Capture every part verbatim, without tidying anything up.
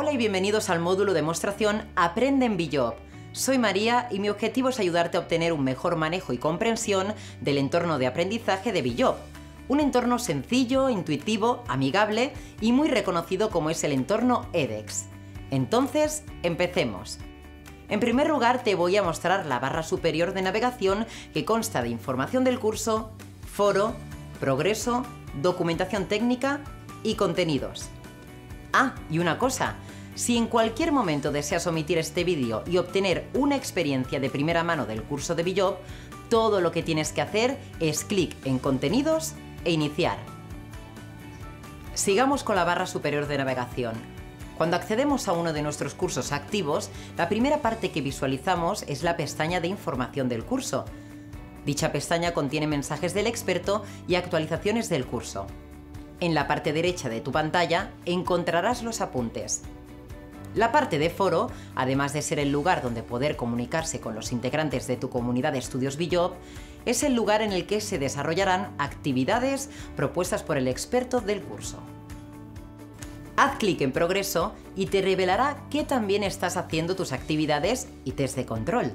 Hola y bienvenidos al módulo demostración Aprende en Bjob. Soy María y mi objetivo es ayudarte a obtener un mejor manejo y comprensión del entorno de aprendizaje de Bjob. Un entorno sencillo, intuitivo, amigable y muy reconocido como es el entorno edX. Entonces, empecemos. En primer lugar, te voy a mostrar la barra superior de navegación que consta de información del curso, foro, progreso, documentación técnica y contenidos. Ah, y una cosa, si en cualquier momento deseas omitir este vídeo y obtener una experiencia de primera mano del curso de Bjob, todo lo que tienes que hacer es clic en contenidos e iniciar. Sigamos con la barra superior de navegación. Cuando accedemos a uno de nuestros cursos activos, la primera parte que visualizamos es la pestaña de información del curso. Dicha pestaña contiene mensajes del experto y actualizaciones del curso. En la parte derecha de tu pantalla encontrarás los apuntes. La parte de foro, además de ser el lugar donde poder comunicarse con los integrantes de tu comunidad de estudios Bjob, es el lugar en el que se desarrollarán actividades propuestas por el experto del curso. Haz clic en Progreso y te revelará que también estás haciendo tus actividades y test de control.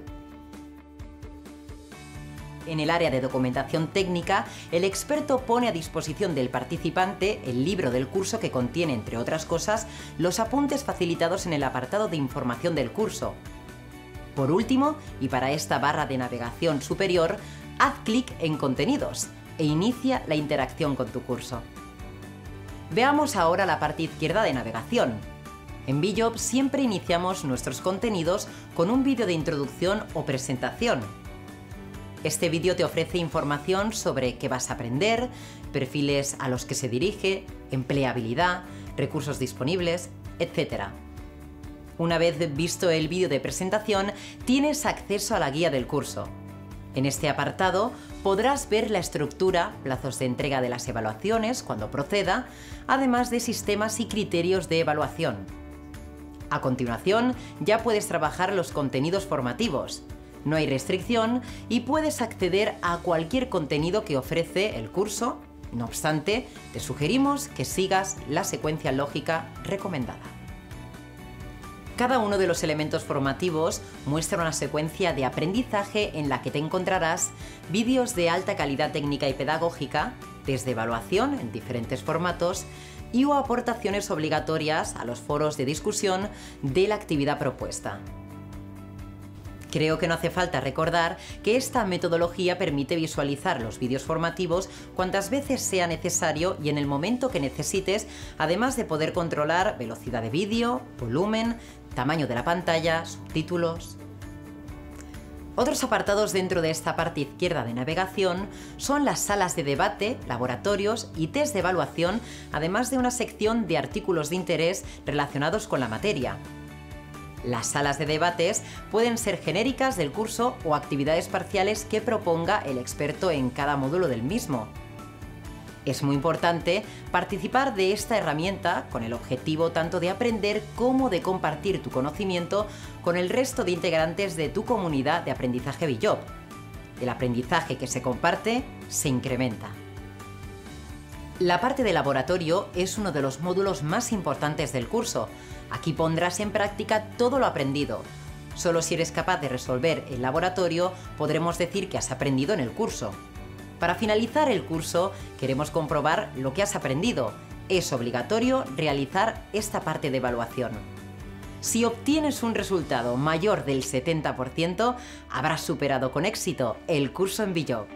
En el área de documentación técnica, el experto pone a disposición del participante el libro del curso que contiene, entre otras cosas, los apuntes facilitados en el apartado de información del curso. Por último, y para esta barra de navegación superior, haz clic en Contenidos e inicia la interacción con tu curso. Veamos ahora la parte izquierda de navegación. En Bjob siempre iniciamos nuestros contenidos con un vídeo de introducción o presentación. Este vídeo te ofrece información sobre qué vas a aprender, perfiles a los que se dirige, empleabilidad, recursos disponibles, etcétera. Una vez visto el vídeo de presentación, tienes acceso a la guía del curso. En este apartado podrás ver la estructura, plazos de entrega de las evaluaciones cuando proceda, además de sistemas y criterios de evaluación. A continuación, ya puedes trabajar los contenidos formativos. No hay restricción y puedes acceder a cualquier contenido que ofrece el curso. No obstante, te sugerimos que sigas la secuencia lógica recomendada. Cada uno de los elementos formativos muestra una secuencia de aprendizaje en la que te encontrarás vídeos de alta calidad técnica y pedagógica, test de evaluación en diferentes formatos y o aportaciones obligatorias a los foros de discusión de la actividad propuesta. Creo que no hace falta recordar que esta metodología permite visualizar los vídeos formativos cuantas veces sea necesario y en el momento que necesites, además de poder controlar velocidad de vídeo, volumen, tamaño de la pantalla, subtítulos. Otros apartados dentro de esta parte izquierda de navegación son las salas de debate, laboratorios y test de evaluación, además de una sección de artículos de interés relacionados con la materia. Las salas de debates pueden ser genéricas del curso o actividades parciales que proponga el experto en cada módulo del mismo. Es muy importante participar de esta herramienta con el objetivo tanto de aprender como de compartir tu conocimiento con el resto de integrantes de tu comunidad de aprendizaje Bjob. El aprendizaje que se comparte se incrementa. La parte de laboratorio es uno de los módulos más importantes del curso. Aquí pondrás en práctica todo lo aprendido. Solo si eres capaz de resolver el laboratorio podremos decir que has aprendido en el curso. Para finalizar el curso queremos comprobar lo que has aprendido. Es obligatorio realizar esta parte de evaluación. Si obtienes un resultado mayor del setenta por ciento, habrás superado con éxito el curso en Bjob.